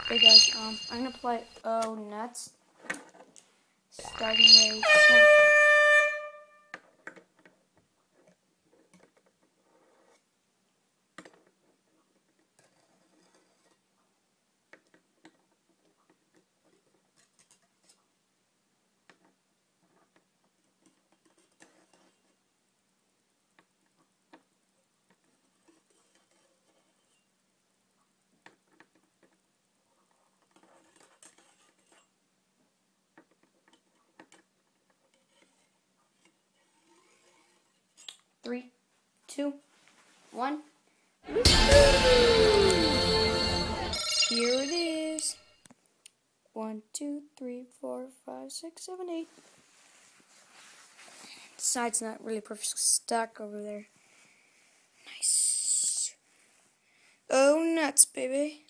Hey guys, I'm gonna play Oh Nuts. Starting right now. Three, two, one. Here it is. 1, 2, 3, 4, 5, 6, 7, 8. The side's not really perfect stuck over there. Nice. Oh nuts, baby.